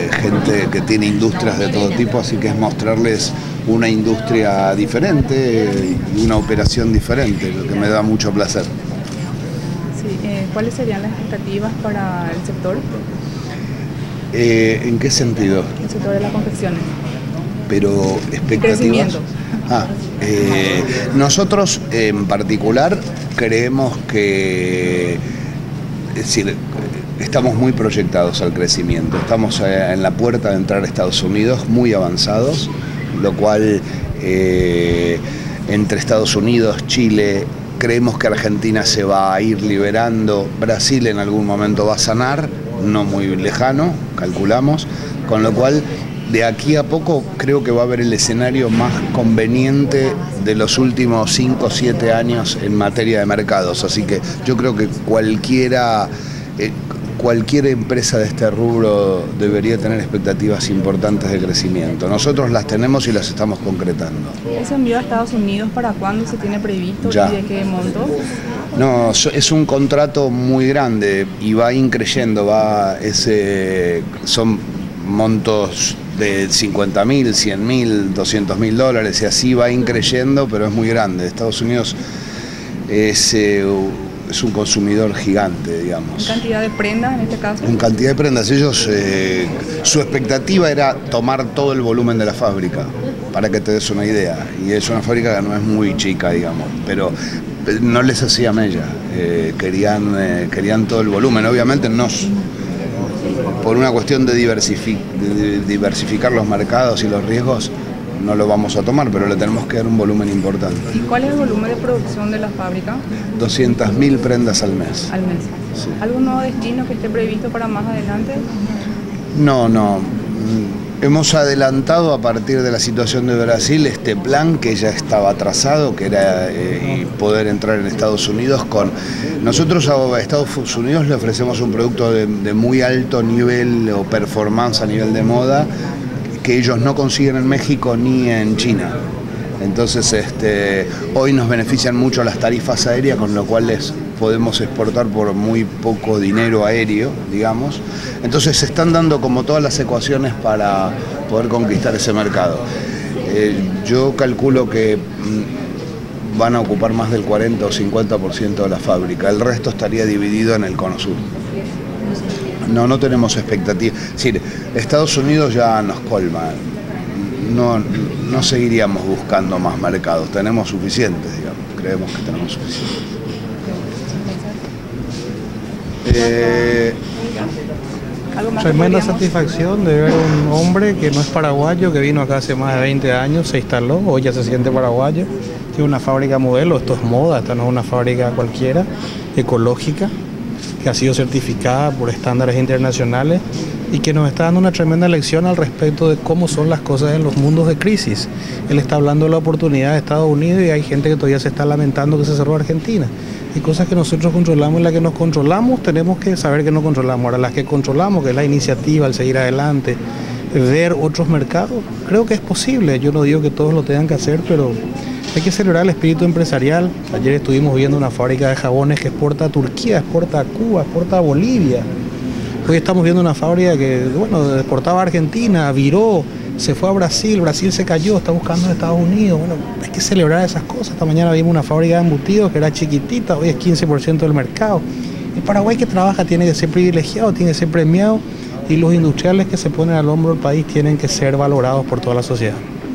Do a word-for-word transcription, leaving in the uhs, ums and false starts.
eh, gente que tiene industrias de todo tipo, así que es mostrarles una industria diferente y una operación diferente, lo que me da mucho placer. Sí, eh, ¿cuáles serían las expectativas para el sector? Eh, ¿En qué sentido? El sector de las confecciones. Pero expectativas. Crecimiento. Ah, eh, nosotros en particular creemos que, es decir, estamos muy proyectados al crecimiento. Estamos en la puerta de entrar a Estados Unidos, muy avanzados, lo cual eh, entre Estados Unidos, Chile, creemos que Argentina se va a ir liberando, Brasil en algún momento va a sanar, no muy lejano, calculamos, con lo cual de aquí a poco creo que va a haber el escenario más conveniente de los últimos cinco o siete años en materia de mercados, así que yo creo que cualquiera, eh, cualquier empresa de este rubro debería tener expectativas importantes de crecimiento. Nosotros las tenemos y las estamos concretando. ¿Ese envío a Estados Unidos para cuándo se tiene previsto Ya. y de qué monto? No, es un contrato muy grande y va increyendo, va ese, son montos de cincuenta mil, cien mil, doscientos mil dólares y así va increyendo, pero es muy grande. Estados Unidos es, eh, es un consumidor gigante, digamos. ¿En cantidad de prendas en este caso? En cantidad de prendas. Ellos, eh, su expectativa era tomar todo el volumen de la fábrica, para que te des una idea. Y es una fábrica que no es muy chica, digamos, pero no les hacía mella. Eh, querían, eh, querían todo el volumen. Obviamente no, por una cuestión de, diversific, de diversificar los mercados y los riesgos, no lo vamos a tomar, pero le tenemos que dar un volumen importante. ¿Y cuál es el volumen de producción de la fábrica? doscientas mil prendas al mes. Al mes. Sí. ¿Algún nuevo destino que esté previsto para más adelante? No, no. Hemos adelantado a partir de la situación de Brasil este plan que ya estaba trazado, que era eh, poder entrar en Estados Unidos con... Nosotros a Estados Unidos le ofrecemos un producto de, de muy alto nivel o performance a nivel de moda que ellos no consiguen en México ni en China. Entonces este, hoy nos benefician mucho las tarifas aéreas, con lo cual les podemos exportar por muy poco dinero aéreo, digamos. Entonces se están dando como todas las ecuaciones para poder conquistar ese mercado. Eh, yo calculo que mmm, van a ocupar más del cuarenta o cincuenta por ciento de la fábrica, el resto estaría dividido en el cono sur. No, no tenemos expectativas. Es decir, Estados Unidos ya nos colma. No, no seguiríamos buscando más mercados, tenemos suficientes, digamos, creemos que tenemos suficientes. Eh, Tremenda satisfacción de ver un hombre que no es paraguayo, que vino acá hace más de veinte años, se instaló, hoy ya se siente paraguayo, tiene una fábrica modelo, esto es moda, esta no es una fábrica cualquiera, ecológica, que ha sido certificada por estándares internacionales y que nos está dando una tremenda lección al respecto de cómo son las cosas en los mundos de crisis. Él está hablando de la oportunidad de Estados Unidos y hay gente que todavía se está lamentando que se cerró Argentina. Hay cosas que nosotros controlamos y las que nos controlamos tenemos que saber que no controlamos. Ahora las que controlamos, que es la iniciativa, el seguir adelante, ver otros mercados, creo que es posible. Yo no digo que todos lo tengan que hacer, pero hay que celebrar el espíritu empresarial. Ayer estuvimos viendo una fábrica de jabones que exporta a Turquía, exporta a Cuba, exporta a Bolivia. Hoy estamos viendo una fábrica que, bueno, exportaba a Argentina, viró, se fue a Brasil, Brasil se cayó, está buscando en Estados Unidos. Bueno, hay que celebrar esas cosas. Esta mañana vimos una fábrica de embutidos que era chiquitita, hoy es quince por ciento del mercado. El Paraguay que trabaja tiene que ser privilegiado, tiene que ser premiado y los industriales que se ponen al hombro del país tienen que ser valorados por toda la sociedad.